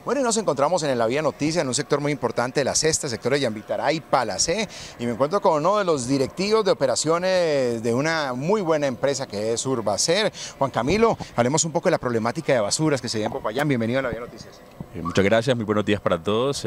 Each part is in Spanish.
Bueno, y nos encontramos en La Vía Noticia, en un sector muy importante de la Cesta, sector de Yambitará, Palacé, y me encuentro con uno de los directivos de operaciones de una muy buena empresa que es Urbacer. Juan Camilo, hablemos un poco de la problemática de basuras que se ve en Popayán. Bienvenido a La Vía Noticias. Muchas gracias, muy buenos días para todos.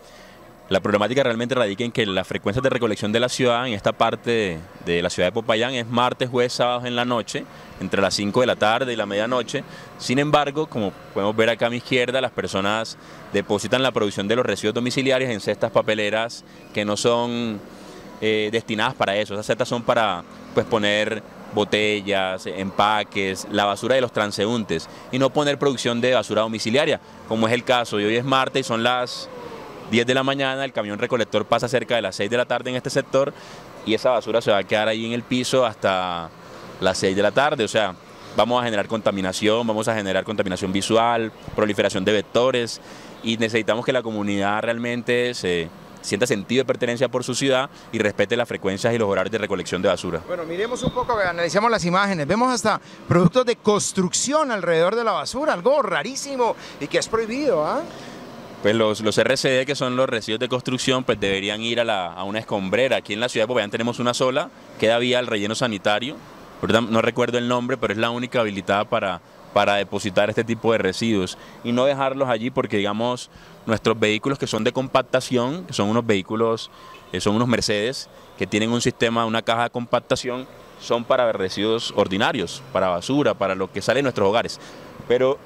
La problemática realmente radica en que las frecuencias de recolección de la ciudad, en esta parte de la ciudad de Popayán, es martes, jueves, sábados en la noche, entre las 5 de la tarde y la medianoche. Sin embargo, como podemos ver acá a mi izquierda, las personas depositan la producción de los residuos domiciliarios en cestas papeleras que no son destinadas para eso. Esas cestas son para poner botellas, empaques, la basura de los transeúntes y no poner producción de basura domiciliaria, como es el caso. Y hoy es martes y son las 10 de la mañana, el camión recolector pasa cerca de las 6 de la tarde en este sector y esa basura se va a quedar ahí en el piso hasta las 6 de la tarde. O sea, vamos a generar contaminación visual, proliferación de vectores y necesitamos que la comunidad realmente se sienta sentido de pertenencia por su ciudad y respete las frecuencias y los horarios de recolección de basura. Bueno, miremos un poco, analicemos las imágenes, vemos hasta productos de construcción alrededor de la basura, algo rarísimo y que es prohibido, ¿ah? Pues los RCD, que son los residuos de construcción, pues deberían ir a una escombrera. Aquí en la ciudad de Popayán tenemos una sola, queda vía al relleno sanitario, no recuerdo el nombre, pero es la única habilitada para depositar este tipo de residuos y no dejarlos allí porque, digamos, nuestros vehículos que son de compactación, que son unos vehículos, son unos Mercedes, que tienen un sistema, una caja de compactación, son para residuos ordinarios, para basura, para lo que sale de nuestros hogares. Pero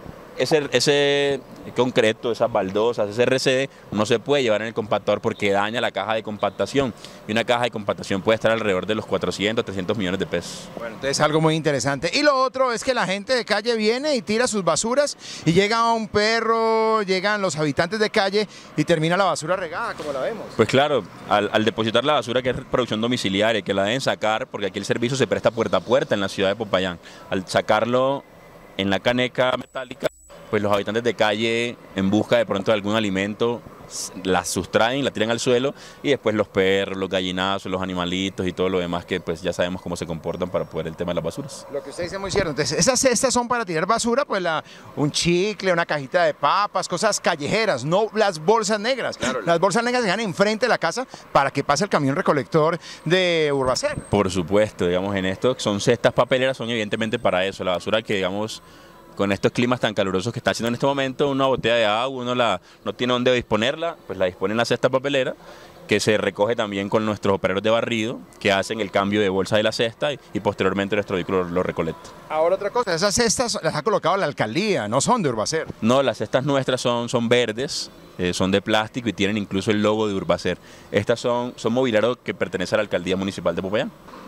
ese concreto, esas baldosas, ese RCD no se puede llevar en el compactador porque daña la caja de compactación y una caja de compactación puede estar alrededor de los 400, 300 millones de pesos. Bueno, entonces algo muy interesante. Y lo otro es que la gente de calle viene y tira sus basuras y llega un perro, llegan los habitantes de calle y termina la basura regada, como la vemos. Pues claro, al depositar la basura, que es producción domiciliaria, que la deben sacar, porque aquí el servicio se presta puerta a puerta en la ciudad de Popayán, al sacarlo en la caneca metálica, pues los habitantes de calle, en busca de pronto de algún alimento, la sustraen, la tiran al suelo y después los perros, los gallinazos, los animalitos y todo lo demás que pues ya sabemos cómo se comportan para poder el tema de las basuras. Lo que usted dice es muy cierto. Entonces, esas cestas son para tirar basura, pues un chicle, una cajita de papas, cosas callejeras, no las bolsas negras. Claro. Las bolsas negras se dejan enfrente de la casa para que pase el camión recolector de Urbacer. Por supuesto, digamos, en esto son cestas papeleras, son evidentemente para eso, la basura que, digamos, con estos climas tan calurosos que está haciendo en este momento, una botella de agua, uno no tiene dónde disponerla, pues la dispone en la cesta papelera, que se recoge también con nuestros operarios de barrido, que hacen el cambio de bolsa de la cesta y posteriormente nuestro vehículo lo recolecta. Ahora otra cosa, esas cestas las ha colocado la alcaldía, no son de Urbacer. No, las cestas nuestras son verdes, son de plástico y tienen incluso el logo de Urbacer. Estas son mobiliario que pertenece a la alcaldía municipal de Popayán.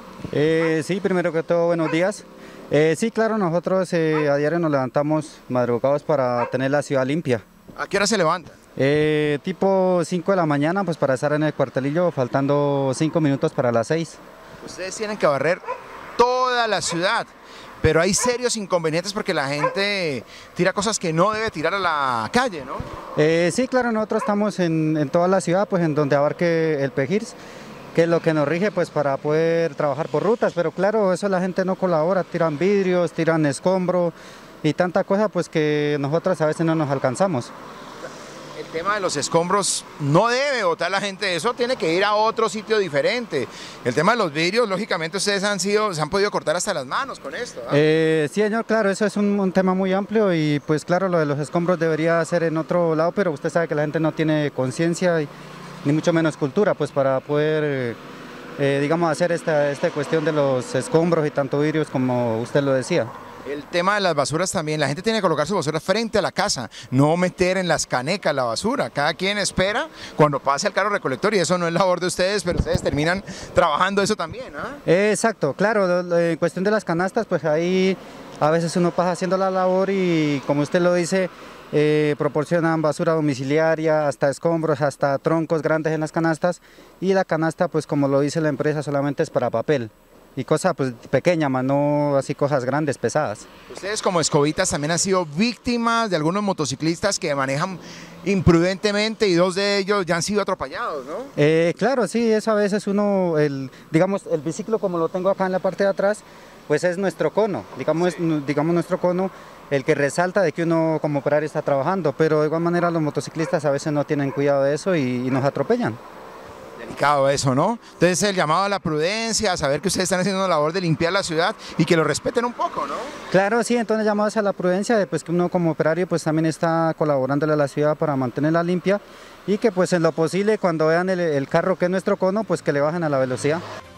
Sí, primero que todo, buenos días. Sí, claro, nosotros a diario nos levantamos madrugados para tener la ciudad limpia. ¿A qué hora se levanta? Tipo 5 de la mañana, pues para estar en el cuartelillo, faltando 5 minutos para las 6. Ustedes tienen que barrer toda la ciudad, pero hay serios inconvenientes porque la gente tira cosas que no debe tirar a la calle, ¿no? Sí, claro, nosotros estamos en toda la ciudad, pues en donde abarque el PEGIRS, que es lo que nos rige pues para poder trabajar por rutas, pero claro, eso la gente no colabora, tiran vidrios, tiran escombro y tanta cosa pues que nosotros a veces no nos alcanzamos. El tema de los escombros no debe botar la gente, eso tiene que ir a otro sitio diferente. El tema de los vidrios, lógicamente ustedes se han podido cortar hasta las manos con esto, ¿no? Sí, señor, claro, eso es un tema muy amplio y pues claro, lo de los escombros debería ser en otro lado, pero usted sabe que la gente no tiene conciencia ni mucho menos cultura, pues para poder, digamos, hacer esta cuestión de los escombros y tanto vidrios como usted lo decía. El tema de las basuras también, la gente tiene que colocar su basura frente a la casa, no meter en las canecas la basura, cada quien espera cuando pase el carro recolector y eso no es labor de ustedes, pero ustedes terminan trabajando eso también, ¿ah? Exacto, claro, en cuestión de las canastas, pues ahí a veces uno pasa haciendo la labor y como usted lo dice, proporcionan basura domiciliaria, hasta escombros, hasta troncos grandes en las canastas y la canasta, pues como lo dice la empresa, solamente es para papel y cosas pues pequeñas, más no así cosas grandes, pesadas. Ustedes como escobitas también han sido víctimas de algunos motociclistas que manejan imprudentemente y 2 de ellos ya han sido atropellados, ¿no? Claro, sí, eso a veces uno, digamos, el biciclo como lo tengo acá en la parte de atrás, pues es nuestro cono, digamos nuestro cono el que resalta de que uno como operario está trabajando, pero de igual manera los motociclistas a veces no tienen cuidado de eso y nos atropellan. Delicado eso, ¿no? Entonces el llamado a la prudencia, a saber que ustedes están haciendo una labor de limpiar la ciudad y que lo respeten un poco, ¿no? Claro, sí, entonces llamados a la prudencia de pues, que uno como operario pues también está colaborándole a la ciudad para mantenerla limpia y que pues en lo posible cuando vean el carro que es nuestro cono pues que le bajen a la velocidad.